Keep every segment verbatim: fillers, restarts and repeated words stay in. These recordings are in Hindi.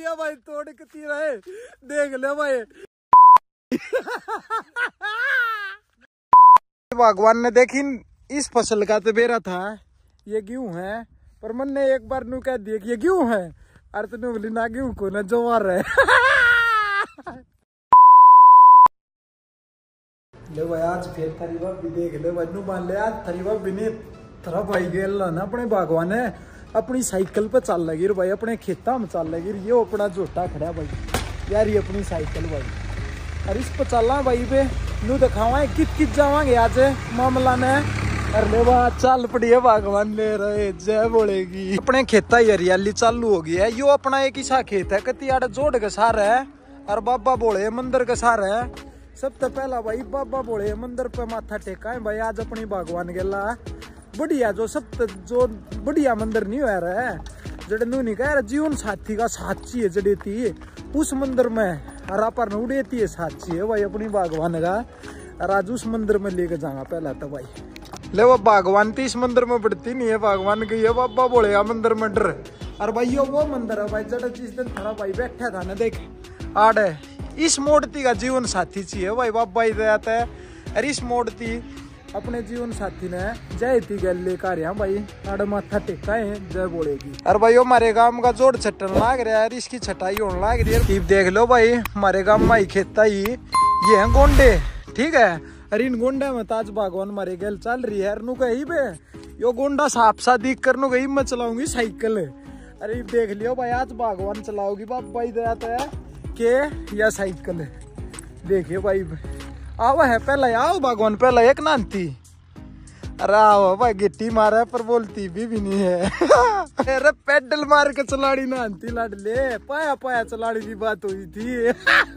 दिया भाई, तोड़ के रहे, देख ले भाई। भगवान ने देखी इस फसल का तो बेरा था, ये गेहूं है, पर मन ने एक बार नू कह दिया कि ये गेहूं है, और तो बोली ना गेहूं को ना जो मार रहे। ले भाई आज फिर थारी भाभी देख ले भाई, नू मान ले आज थारी भाभी ने थरा भाई गेल ना अपने भगवान है अपनी साइकिल पे चल लगी भाई, अपने खेता में चल लगी। ये अपना झोटा खड़ा भाई यार, ये अपनी साइकिल भाई, और इस पे चलना भाई पे नू दिखावा कित कित जावांगे आज मामला ने। अरे वाह चल पड़ी है भगवान ले रहे, जय बोलेगी। अपने खेता ही हरियाली चालू हो गई है। यो अपना एक ईसा खेत है, कतियाड़ा जोड़ के सार है, और बाबा बोले मंदिर के सार है। सबसे पहला भाई बाबा बोले मंदिर पे माथा टेका है भाई। आज अपनी भगवान गेला बढ़िया, जो सब जो बढ़िया मंदिर नहीं हो रहा है, जड़े नू नहीं कह जीवन साथी का साची है जड़े थी उस मंदिर में, हरा पर उड़ेती है साची है भाई अपनी भगवान का। और आज उस मंदिर में लेके जाऊंगा पहला तो भाई। ले वो भगवान तो इस मंदिर में बढ़ती नहीं है, भगवान की है बाबा बोलेगा मंदिर में डर। और भाई यो वो मंदिर है भाई जड़ा जिस दिन थारा भाई बैठा था ना, देख आड़ इस मोड़ती का जीवन साथी चाहिए भाई बाबा ही जाता है। और इस मोड़ती अपने जीवन साथी ने जय थी गल लेकर यहाँ भाई, आड़ माथा टेका है जय बोलेगी। और भाई हमारे गांव का जोड़ छटन लाग रहा है, इसकी छटाई होने लाग रही है। देख लो भाई हमारे गांव में ही खेता ही ये है गोंडे, ठीक है। अरे इन गोंडा में ताज भगवान मारे गल चल रही है, नु कही बे यो गोंडा साफ सा दिख कर नु कही मैं चलाऊंगी साइकिल। अरे देख लियो भाई आज भगवान चलाओगी बाप भाई जाता है के या साइकिल। देखिए भाई आओ है पहला, आओ भगवान पहला एक नानती। अरे आओ भाई गिट्टी मारा पर बोलती भी, भी नहीं है। अरे पेडल मार के चलाड़ी नानती लाडले, पाया पाया चलाड़ी की बात हुई थी।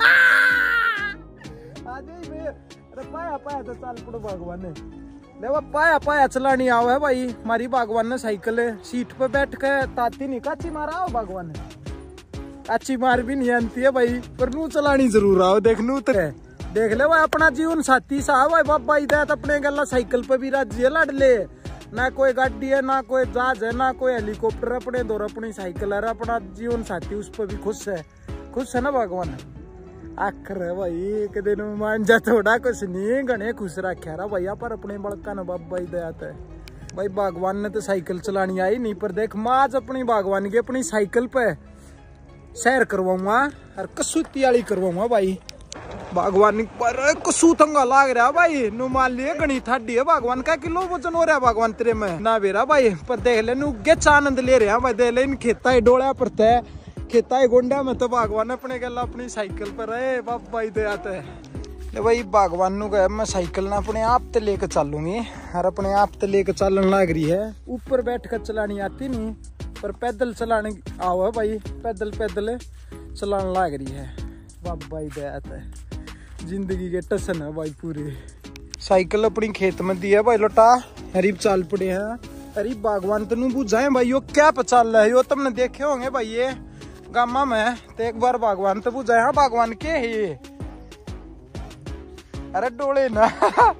अरे पाया पाया तो चाल पड़ो भगवान ने ले वो पाया पाया चलानी आओ है भाई। हमारी भगवान ने साइकिल सीट पे बैठ के ताती नहीं काची मारा हो भगवान ने, काची मार भी नहीं आती है भाई, पर नू चलानी जरूर आओ। देख नू तो देख ले भाई अपना जीवन साथी साहब भाई बाबा इधर अपने गला साइकिल पे भी राजी है लाडले। ना कोई गाड़ी है ना कोई जहाज है ना कोई हेलीकॉप्टर, अपने दौर अपनी साइकिल है, अपना जीवन साथी उस पर भी खुश है। खुश है ना भगवान आखर भाई, कदे मान जा थोड़ा कुछ नहीं घने खुश रखा रहा भैया, पर अपने बड़का न बाबा ही दया है भाई। भगवान ने तो साइकिल चलानी आई नहीं, पर देख मैं आज अपनी भगवान की अपनी साइकिल पे सैर करवाऊंगा और कसूती वाली करवाऊंगा भाई। भगवान पर कसू तंगा लाग रहा भाई, नु मान लिए गणी थाडी है भगवान का किलो वजन हो रहा भगवान तेरे में ना बेरा भाई। पर देख ले नु गेच आनंद ले रहे हैं भाई, देख ले इन खेता ही डोला पड़ता है, खेता है गोंडा में तो भगवान अपने गला अपनी साइकिल पर रहे बाबा ही आता है भाई। भगवान नु कहा मैं साइकिल ना अपने आप ते लेके चलूंगी, और अपने आप ते लेके चलन लग रही है। ऊपर बैठ कर चलानी आती नहीं, पर पैदल चलाने आओ है भाई, पैदल पैदल चलाने लग रही है बाबा ही आता है। जिंदगी के टसन है भाई पूरी। साइकिल अपनी खेत में दी है भाई लोटा, हरीब चाल पड़े हैं। अरे भगवान तेन बुझाए भाई यो क्या पचाल रहा है, यो तुमने देखे होंगे भाई ये गामा में, तो एक बार भगवान तो बुझाए। हाँ भगवान के है ये, अरे डोले ना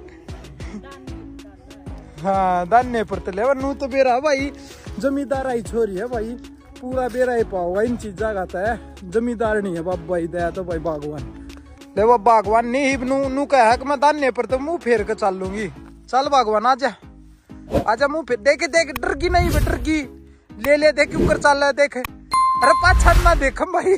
हाँ दाने पर तले नू तो बेरा भाई जमींदार आई छोरी है भाई, पूरा बेरा ही पाओ इन चीजा गाता है, जमींदार नहीं है बाबा ही दया तो भाई भगवान। ले वो भगवान नहीं नू नू कहा कि मैं दाने पर तो मुंह फेर के चल लूंगी। चल भगवान आजा आजा मुंह फेर, देख देख डर की नहीं डर की, ले ले देख ऊपर चल रहा है देख। अरे पाछा ना देखम भाई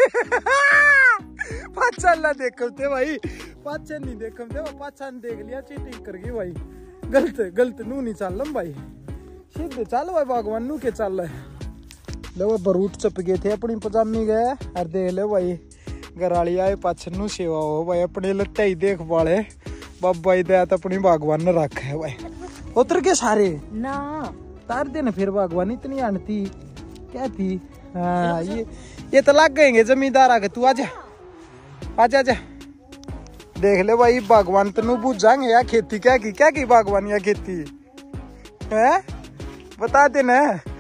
पाछा ना देखते भाई, पाछा नहीं देखम थे, पाछा ने देख लिया चीटिंग कर गई भाई। गलत गलत नू नहीं चल लम भाई, सीधे चल भाई भगवान नू के चल रहे। ले वो बरूट चप गए थे अपनी पजामी गए, और देख ले भाई घराली आए पाछन नू सेवा हो भाई, अपने लट्टे ही देख पाले बाबा ही दया तो अपनी भगवान ने रखा है भाई। उतर के सारे ना तार देना फिर भगवान इतनी आनती क्या थी। हाँ ये ये तो लग गएंगे जमींदार आके, तू आजा आजा आजा। देख ले भाई भगवान तेन बुझाएंगे या खेती क्या की क्या की भगवान या खेती है बता देना।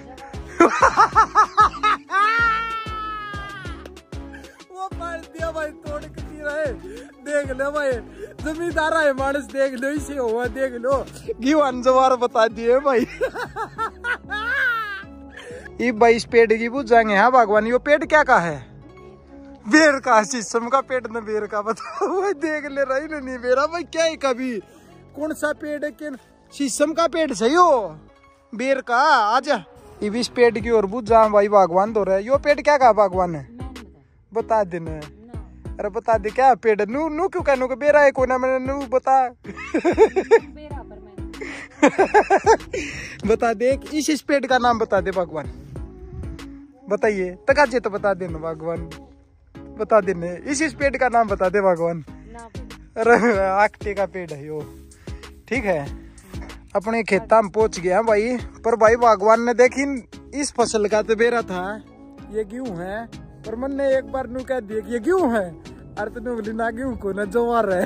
वो मार दिया भाई तोड़ के रहे, देख ले भाई जमींदार है मानस, देख लो इसे हुआ देख लो गीवान जवार बता दिए भाई। ये भाई इस पेड़ की बुझाएंगे। हाँ भगवान यो पेड़ क्या का है, बेर का शीशम का पेड़ न बेर का बता वो देख ले रही ना नहीं बेरा भाई क्या है कभी कौन सा पेड़ है कि शीशम का पेड़ सही हो बेर का आजा इस पेड़ की और बुझ जा भाई बागवान तो रहे यो पेड़ क्या कहा बागवान है बता देना अरे बता दे क्या पेड़ नू नू क्यों कहने को बेरा है कोना मैंने नू बता बता दे इस इस पेड़ का नाम बता दे भगवान बताइए तकाजे तो बता देना भगवान बता देने इस इस पेड़ का नाम बता दे भगवान अरे आखटे का पेड़ है यो ठीक है अपने खेता में पहुंच गया भाई पर भाई भगवान ने देखी इस फसल का तो बेरा था ये गेहूं है पर मन ने एक बार नू कह दिया कि ये गेहूं है अरे तो बोली ना गेहूं को ना जवार है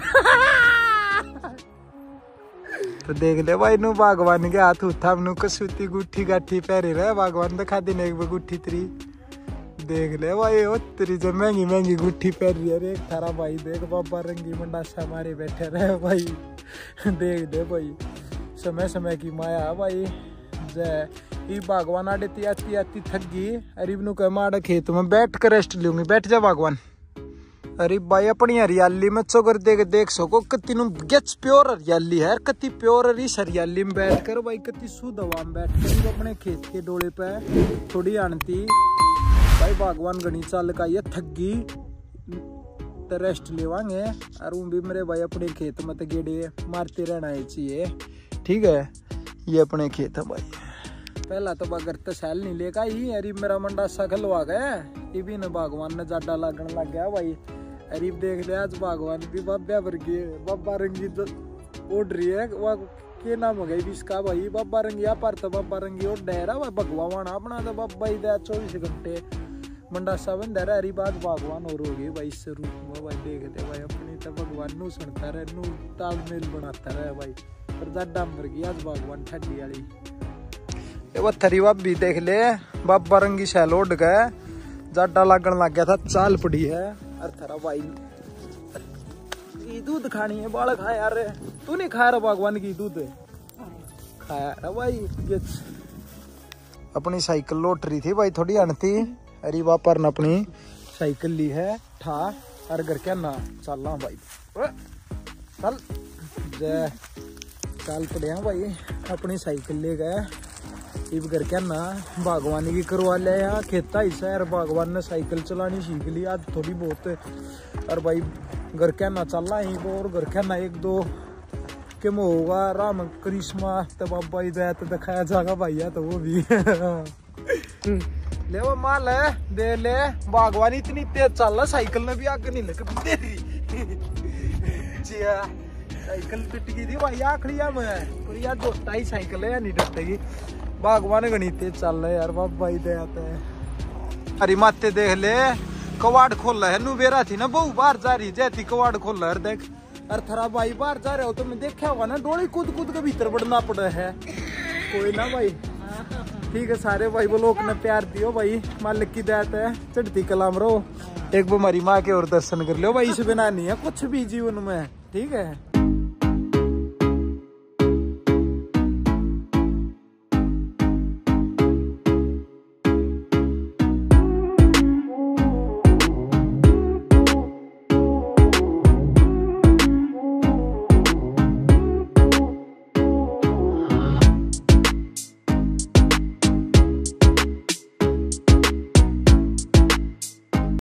तो देख ले भाई नू भगवान के हाथ उठा नू कसूती गुठी गाठी पहरे रहे भगवान दिखा देने एक बार गुठी तरी देख ले भाई ओ तेरी जो महंगी महंगी गुठी पहन रही है एक थारा भाई देख बाबा रंगी मंडासा मारे बैठे रहे भाई देख दे भाई समय समय की माया भाई जय ये भगवान आड़े ती आती आती थक गई अरे इबनू कह माड़ा खेत में बैठ कर रेस्ट लूंगी बैठ जा भगवान अरे भाई अपनी हरियाली में चोकर देख देख सको कति गच प्योर हरियाली है कति प्योर इस हरियाली में बैठ कर भाई कति शुद्ध हवा में बैठ कर अपने खेत के डोले पे थोड़ी आनती भाई भगवान गणी चाल का ये थक गई तो रेस्ट लेवांगे और वो भी मेरे भाई अपने खेत में तो गेड़े मारते रहना चाहिए ठीक है ये अपने खेत है भाई पहला तो बगर तो सैल नहीं लेगा ही अरे मेरा मंडा सकल आ गया ये भी न भगवान ने जाडा लागन लग गया भाई अरे देख लिया आज भगवान भी बाब्या वर्गी बाबा रंगी उड़ रही है वह के नाम हो गई इसका भाई बाबा रंगी या पर तो बाबा रंगी उड़ रहा भाई भगवान अपना तो बाबा ही दे चौबीस घंटे मंडा सावन दे रहा अरे बात भगवान और हो गई भाई इस रूप में भाई देख दे भाई अपनी तो भगवान नू सुनता रहे नू तालमेल बनाता रहे भाई पर जाडा मर गई आज भगवान ठंडी वाली वो थरी भी देख ले बाबा रंगी शैल उड़ गए जाडा लागन लग गया था चाल पड़ी है अरे थरा भाई दूध खानी है बाल खाया यार तू नहीं खाया रहा भगवान की दूध खाया रहा भाई अपनी साइकिल लौट रही थी भाई थोड़ी अनती अरे वापर ने अपनी साइकिल ली है ठा अरे घर क्या ना चलना भाई चल जय चल पड़े हैं भाई अपनी साइकिल ले गए इब घर क्या ना बागवानी की करवा लिया यहाँ खेता हिस्सा यार बागवान ने साइकिल चलानी सीख ली आज थोड़ी बहुत और भाई घर क्या ना चल रहा है और घर क्या ना एक दो के में होगा राम करिश्मा तो बाबा इधर तो दिखाया जाएगा भाई तो वो भी ले वो माल है दे ले बागवानी इतनी तेज चल रहा साइकिल ने भी आगे नहीं लग दे जी साइकिल टूट गई थी भाई आखिरी में पर यार दोस्त ही साइकिल है या नहीं डटेगी बागवान गणी तेज चल रहे यार बाबा ही दे आता है अरे माते देख ले कवाड़ खोल रहा है नू बेरा थी ना बहु बाहर जा रही जैती कवाड़ खोल रहा है देख अरे थरा भाई बाहर जा रहे हो तो मैं देखा होगा ना डोली कूद कूद के भीतर बढ़ना पड़ा है कोई ना भाई ठीक है सारे भाई वो लोग ने प्यार दियो भाई मालिक की दया है चढ़ती कलाम रहो एक बार हमारी माँ के और दर्शन कर लो भाई इस बिना नहीं है कुछ भी जीवन में ठीक है।